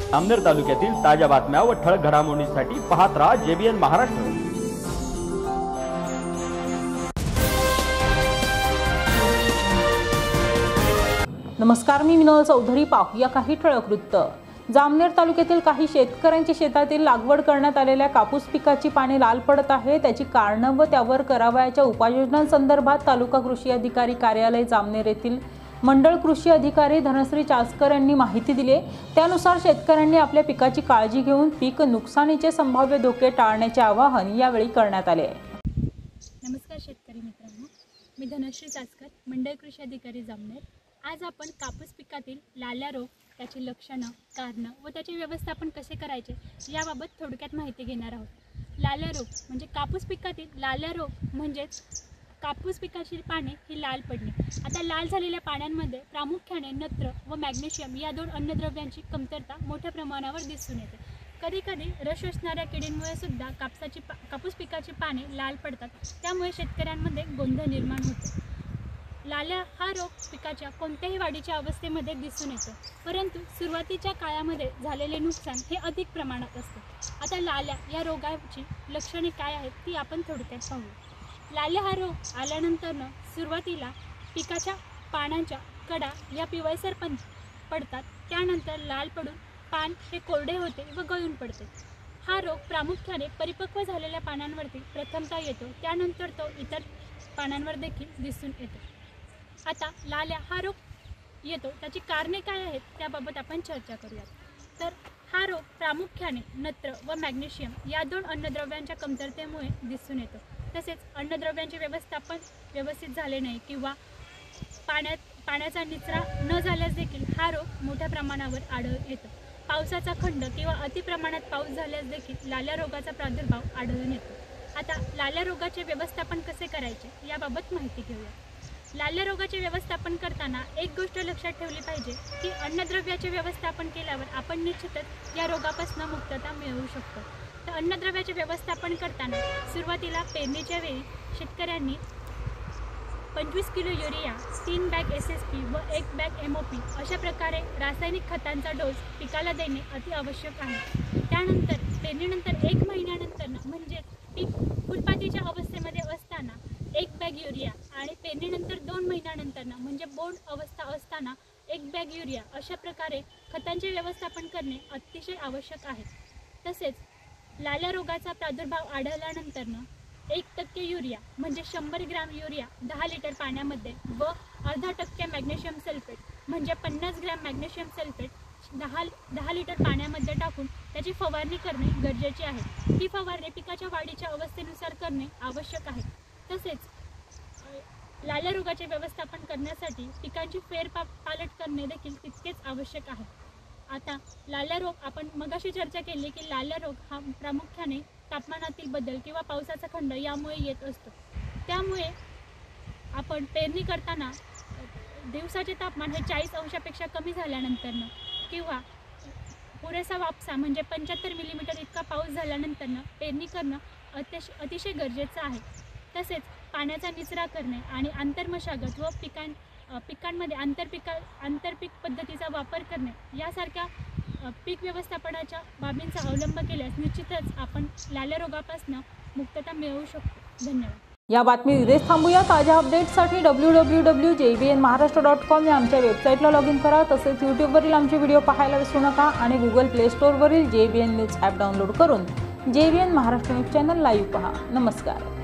जामनेर तालुक्यातील ताज्या बातम्या व ठळक घडामोडींसाठी पाहत राहा JBN महाराष्ट्र। नमस्कार, मी मिनल चौधरी। पाहूया काही ठळक वृत्त। जामनेर तालुक्यातील काही शेतकऱ्यांच्या शेतातील लागवड करण्यात आलेल्या कापूस पिकाची पाने लाल पडत आहे। त्याची कारणे व त्यावर करावयाच्या उपाययोजनांसंदर्भात तालुका कृषी अधिकारी कार्यालय जामनेर येथील मंडळ कृषी अधिकारी धनश्री चासकर यांनी माहिती दिली। त्यानुसार शेतकऱ्यांनी आपल्या पिकाची काळजी घेऊन पीक नुकसानीचे संभाव्य धोके टाळण्याचे आवाहन यावेळी करण्यात आले। नमस्कार शेतकरी मित्रांनो, मी धनश्री चासकर, मंडळ कृषी अधिकारी जामनेर। आज आपण कापूस पिकातील लाल्या रोग, त्याची लक्षणं, कारणं व त्याचे व्यवस्थापन कसे करायचे याबाबत थोडक्यात माहिती घेणार आहोत। लाल्या रोग म्हणजे कापूस पिकातील लाल्या रोग म्हणजेच कापूस पिकाची पाने ही लाल पडणे। आता लाल झालेल्या पानांमध्ये प्रामुख्याने नत्र व मॅग्नेशियम या दोन अन्नद्रव्यांची कमतरता मोठ्या प्रमाणावर दिसून येते। कधी कधी रस शोषणाऱ्या किडींमुळे सुद्धा कापूस पिकाची पाने लाल पडतात, त्यामुळे शेतकऱ्यांमध्ये गोंधळ निर्माण होतो। लाल्या हा रोग पिकाच्या कोणत्याही वाढीच्या अवस्थेमध्ये दिसून येतो, परंतु सुरुवातीच्या काळामध्ये झालेले नुकसान हे अधिक प्रमाणात असते। आता लाल्या या रोगाची लक्षणे काय आहेत ती आपण थोडक्यात पाहू। लाल्या हा रोग आल्यानंतर सुरुवातीला पिकाच्या पानांच्या कडा या पिवळसर पडतात, त्यानंतर लाल पडून पान हे कोरडे होते व गळून पडते। हा रोग प्रामुख्याने परिपक्व झालेल्या पानांवरती प्रथमतः येतो, त्यानंतर तो इतर पानांवर देखील दिसून येतो। आता लाल्या हा रोग येतो त्याची कारणे काय आहेत त्याबाबत आपण चर्चा करूयात। तर हा रोग प्रामुख्याने नत्र व मॅग्नेशियम या दोन अन्नद्रव्यांच्या कमतरतेमुळे दिसून येतो। तसेच अन्नद्रव्यांचे व्यवस्थापन व्यवस्थित झाले नाही किंवा पाण्याचा निचरा न झाल्यास देखील हा रोग मोठ्या प्रमाणावर आढळून येतो। पावसाचा खंड किंवा अतिप्रमाणात पाऊस झाल्यास देखील लाल्या रोगाचा प्रादुर्भाव आढळून येतो। आता लाल्या रोगाचे व्यवस्थापन कसे करायचे याबाबत माहिती घेऊया। लाल्या रोगाचे व्यवस्थापन करताना एक गोष्ट लक्षात ठेवली पाहिजे की अन्नद्रव्याचे व्यवस्थापन केल्यावर आपण निश्चितच या रोगापासून मुक्तता मिळवू शकतो। तर अन्नद्रव्याचे व्यवस्थापन करताना सुरुवातीला पेरणीच्या वेळी शेतकऱ्यांनी 25 किलो युरिया, 3 बॅग SSP व 1 बॅग MOP अशा प्रकारे रासायनिक खतांचा डोस पिकाला देणे अति आवश्यक आहे। त्यानंतर पेरणीनंतर 1 महिन्यानंतर म्हणजे पीक फुलपातीच्या अवस्थेमध्ये असताना 1 बॅग युरिया आणि पेरणीनंतर 2 महिन्यानंतर म्हणजे बोंड अवस्था असताना 1 बॅग युरिया अशा प्रकारे खतांचे व्यवस्थापन करणे अतिशय आवश्यक आहे। तसेच लाल्या रोगाचा प्रादुर्भाव आढळल्यानंतर 1% युरिया म्हणजे 100 ग्रॅम युरिया 10 लिटर पाण्यामध्ये व अर्धा टक्के मॅग्नेशियम सल्फेट म्हणजे 50 ग्रॅम मॅग्नेशियम सल्फेट 10 लिटर पाण्यामध्ये टाकून त्याची फवारणी करणे गरजेचे आहे। ही फवारणी पिकाच्या वाढीच्या अवस्थेनुसार करणे आवश्यक आहे। तसेच लाल्या रोगाचे व्यवस्थापन करण्यासाठी पिकांची फेरपालट करणे देखील तितकेच आवश्यक आहे। आता लाल्या रोग आपण मगाशी चर्चा केली की लाल्या रोग हा प्रामुख्याने तापमानातील बदल किंवा पावसाचा खंड यामुळे येत असतो। त्यामुळे आपण पेरणी करताना दिवसाचे तापमान हे 40 अंशापेक्षा कमी झाल्यानंतर किंवा पुरेसा वापसा म्हणजे 75 मिलीमीटर इतका पाऊस झाल्यानंतर पेरणी करणं अतिशय गरजेचं आहे। तसेच पाण्याचा निचरा करणे आणि आंतरमशागत व पिकांमध्ये आंतरपीक पद्धतीचा वापर करणे यासारख्या पीक व्यवस्थापनाच्या बाबींचा अवलंब केल्यास निश्चितच आपण लाल्या रोगापासून मुक्तता मिळवू शकतो। धन्यवाद। या बातमी इथेच थांबूया। ताज्या अपडेट्ससाठी www.jbnmaharashtra.com या आमच्या वेबसाईटला लॉग इन करा। तसेच यूट्यूबवरील आमचे व्हिडिओ पाहायला विसरू नका आणि गुगल प्ले स्टोअरवरील JBN न्यूज ॲप डाउनलोड करून JBN Maharashtra news channel live पहा। नमस्कार।